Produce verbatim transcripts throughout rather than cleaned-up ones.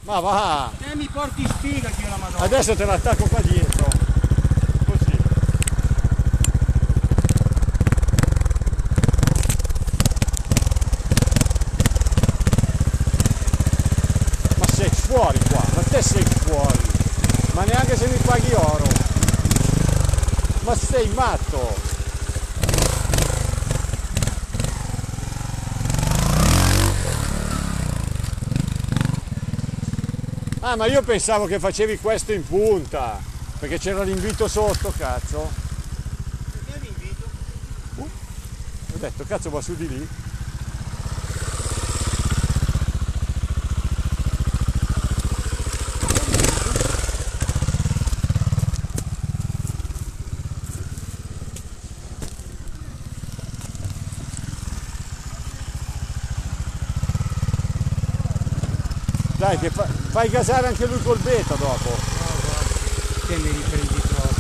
Ma va! E mi porti spiga che io la madonna. Adesso te l'attacco qua dietro. Così. Ma sei fuori qua, ma te sei fuori. Ma neanche se mi paghi oro. Ma sei matto. Ah, ma io pensavo che facevi questo in punta, perché c'era l'invito sotto, cazzo. Perché l'invito? Uh, ho detto, cazzo, va su di lì. Dai, che fa, fai gasare anche lui col beta dopo. No, guarda, che mi riprendi troppo.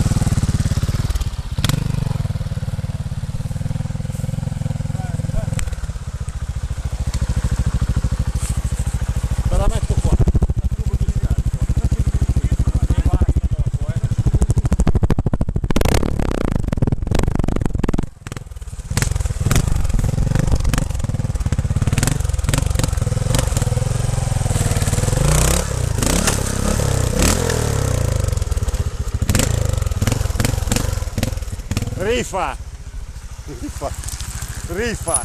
Te la metto qua, la tubo di scarico. E basta dopo, eh. Rifa! Rifa! Rifa!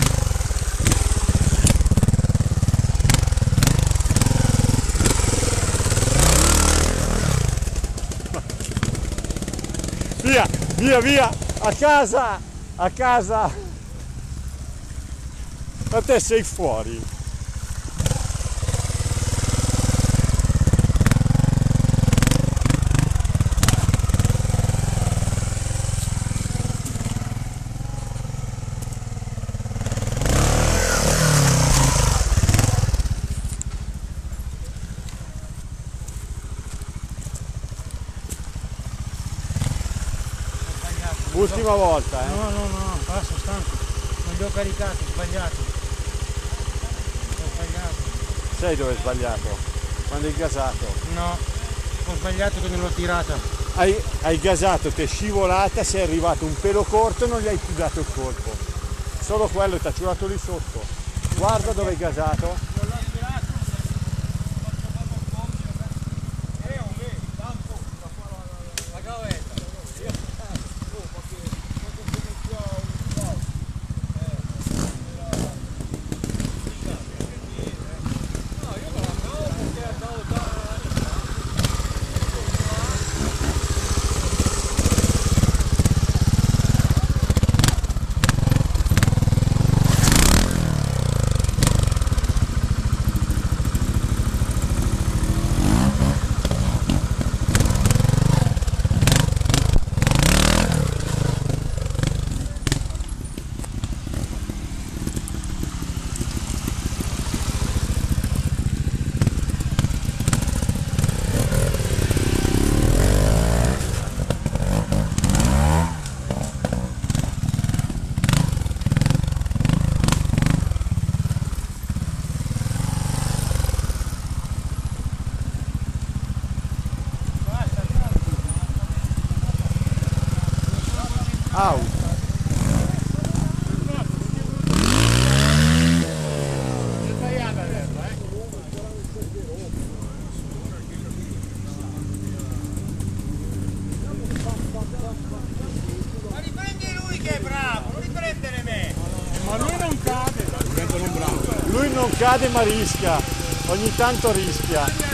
Via! Via! Via! A casa! A casa! Ma te sei fuori! Ultima volta, eh? No, no, no, basta, stanco. Non li ho caricati, ho sbagliato. Ho sbagliato. Sai dove hai sbagliato? Quando hai gasato. No, ho sbagliato che non l'ho tirata. Hai, hai gasato, ti è scivolata, sei arrivato un pelo corto e non gli hai più dato il colpo. Solo quello, ti ha ciulato lì sotto. Guarda dove hai gasato. Non l'ho tirato. La gavetta. Au! Ma riprendi lui che è bravo, non riprendere me! Ma lui non cade, diventano un bravo. Lui non cade ma rischia, ogni tanto rischia.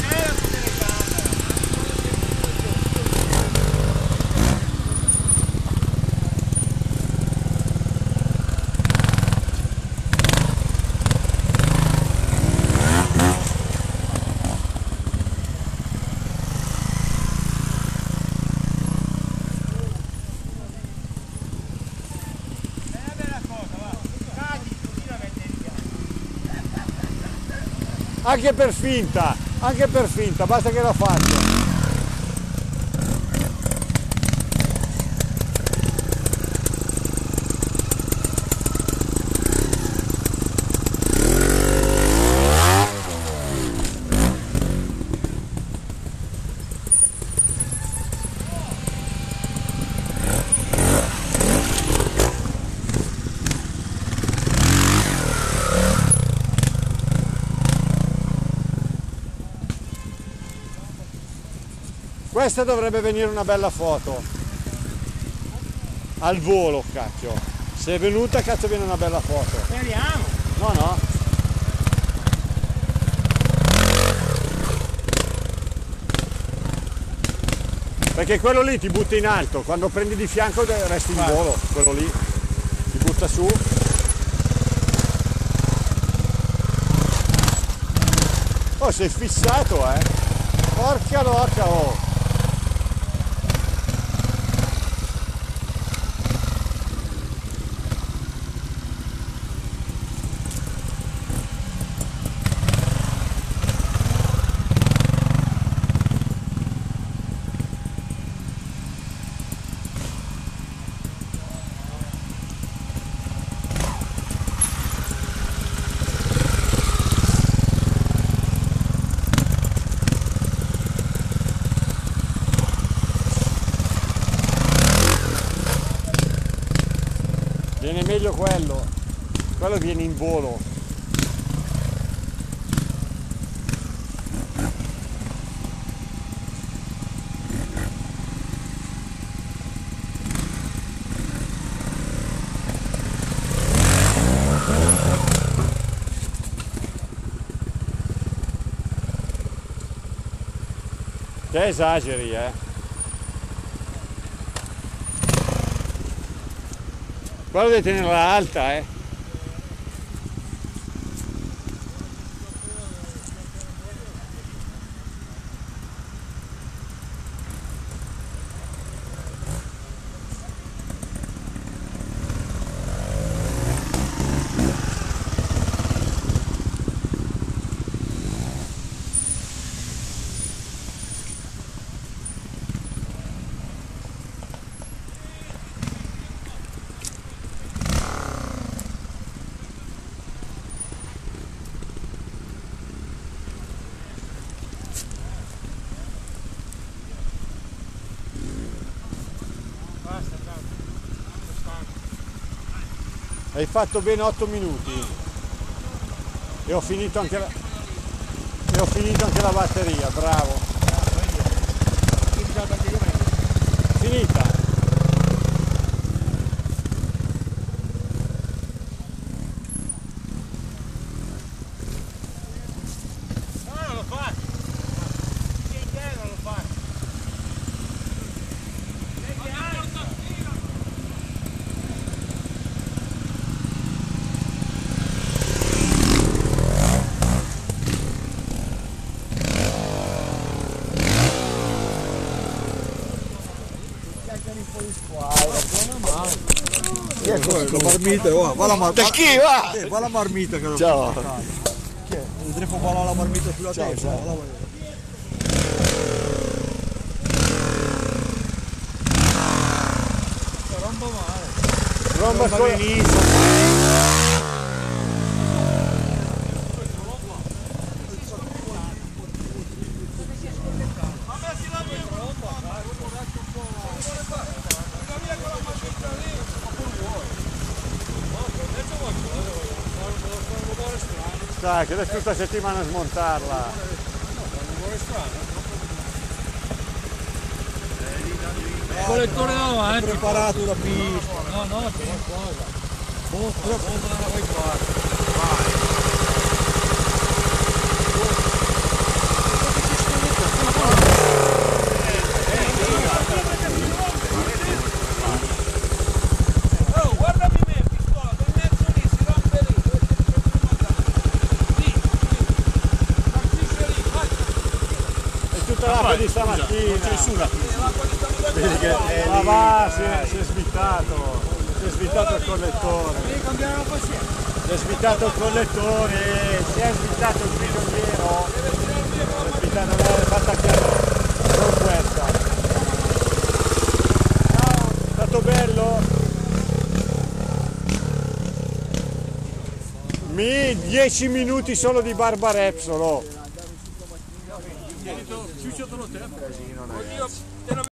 Anche per finta, anche per finta, basta che la faccia. Questa dovrebbe venire una bella foto. Al volo, cacchio. Se è venuta, cazzo, viene una bella foto. Speriamo. No, no. Perché quello lì ti butta in alto, quando prendi di fianco resti in volo, quello lì ti butta su. Oh, sei fissato, eh! Porca loca, oh! Viene meglio quello, quello viene in volo. Te esageri, eh. Quello devi tenerla alta, eh. Hai fatto bene otto minuti e ho finito anche la, e ho finito anche la batteria, bravo. Finita. No, non lo faccio. Sì, non lo faccio. Chi è quello? La marmita, oh, va la marmita. Da chi va? Eh, va la marmita che lo Ciao. fa. Chi è? Vedremo va la marmita sulla Ciao, testa. ciao. Va la- Rombo male. Romba benissimo. Dai, che adesso tutta settimana a smontarla. Collettore davanti. Preparato da pista. No, no, c'è qualcosa. Bomba, bomba dalla puoi fare. Oh, guardami me, pistola, quel mezzo lì si rompe lì, dove c'è il primo lì, lì, lì, lì, È tutta l'acqua di stamattina. l'acqua di stamattina. Vedi che ma va, si è, si è svittato, si è svittato il collettore. Devi cambiare la pazienza. Si è svittato il collettore, si è svittato il prigioniero. Si è svittato, l'ha fatta chiaro. Non questa. Ciao, è stato bello. Mi dieci minuti solo di Barba Repsolo. Oddio,